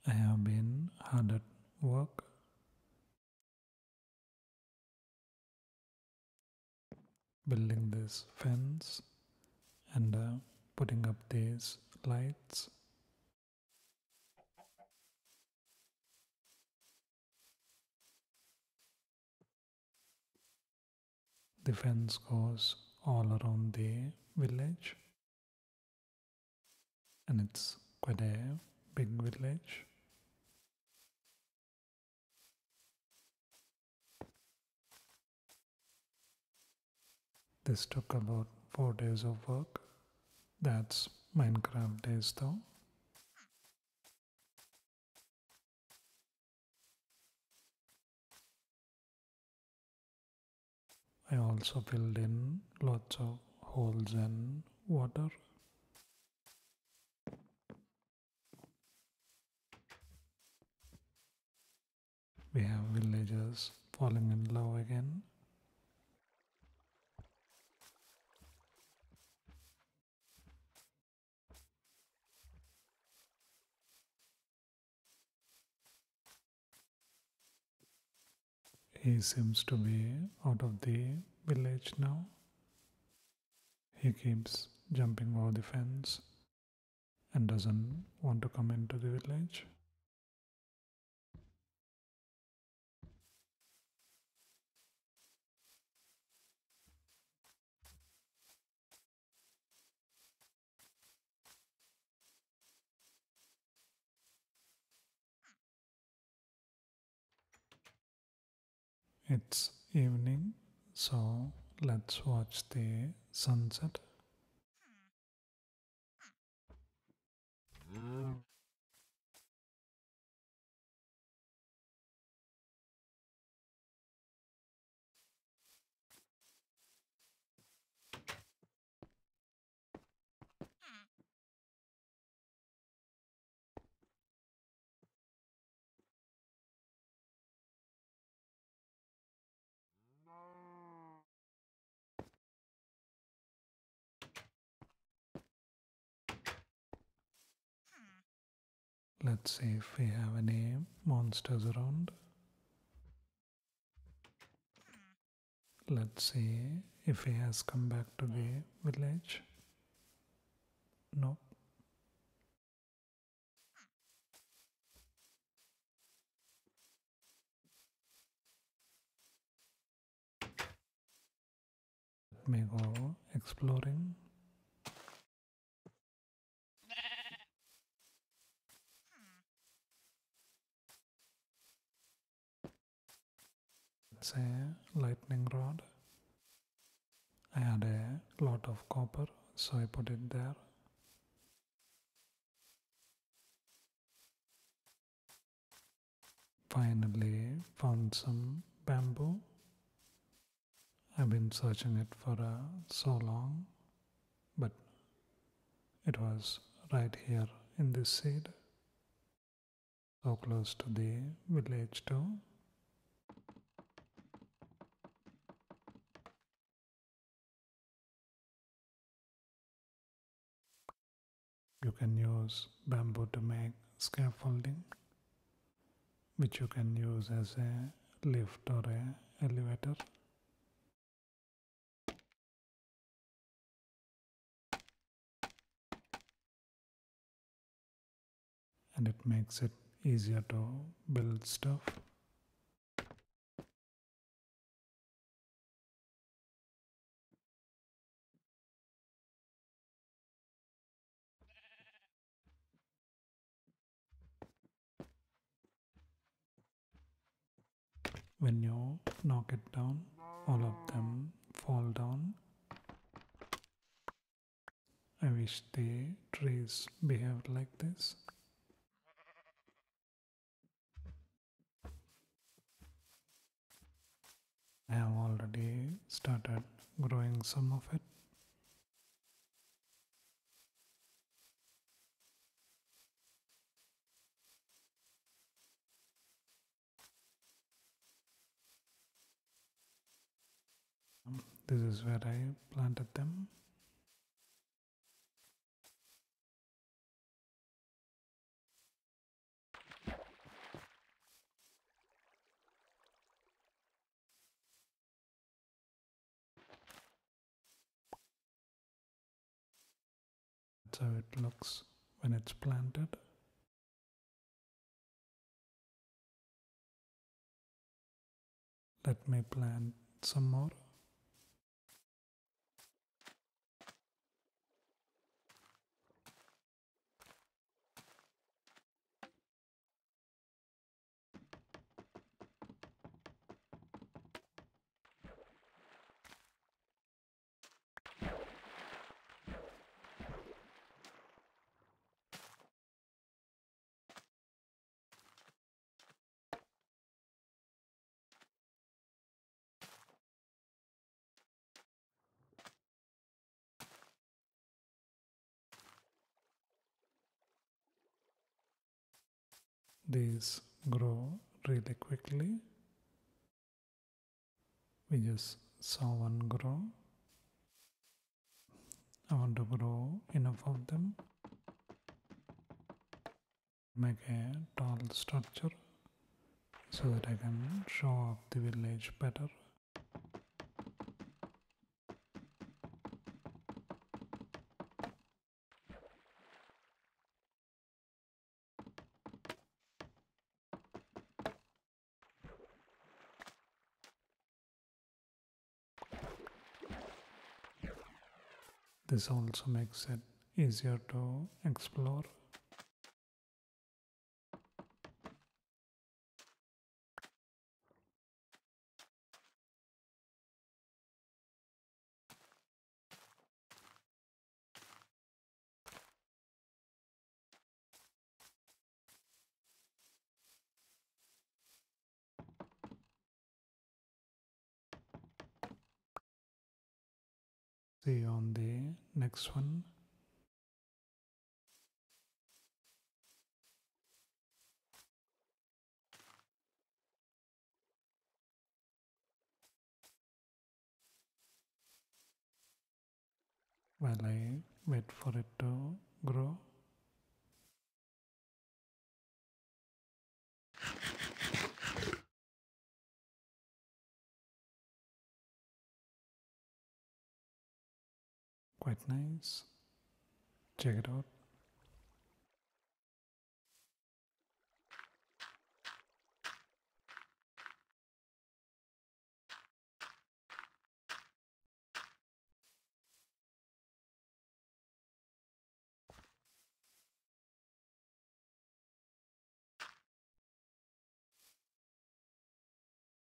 I have been hard at work building this fence and putting up these lights. The fence goes all around the village, and it's quite a big village. This took about 4 days of work. That's Minecraft days though. I also filled in lots of holes and water. We have villagers falling in love again. He seems to be out of the village now. He keeps jumping over the fence and doesn't want to come into the village. It's evening, so let's watch the sunset. Let's see if we have any monsters around. Let's see if he has come back to the village. Nope. Let me go exploring. It's a lightning rod. I had a lot of copper, so I put it there. Finally found some bamboo. I've been searching it for so long, but it was right here in this seed, so close to the village too. You can use bamboo to make scaffolding, which you can use as a lift or a elevator. And it makes it easier to build stuff. When you knock it down, all of them fall down. I wish the trees behaved like this. I have already started growing some of it. This is where I planted them. That's how it looks when it's planted. Let me plant some more. These grow really quickly. We just saw one grow. I want to grow enough of them. Make a tall structure so that I can show off the village better. This also makes it easier to explore. See you on the next one. While I wait for it to grow. Quite nice. Check it out.